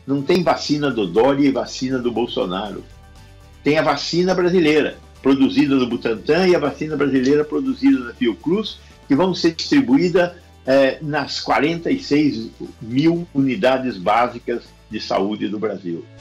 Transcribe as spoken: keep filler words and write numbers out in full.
Não tem vacina do Dória e vacina do Bolsonaro. Tem a vacina brasileira, produzida no Butantan, e a vacina brasileira produzida na Fiocruz, que vão ser distribuídas eh, nas quarenta e seis mil unidades básicas de saúde do Brasil.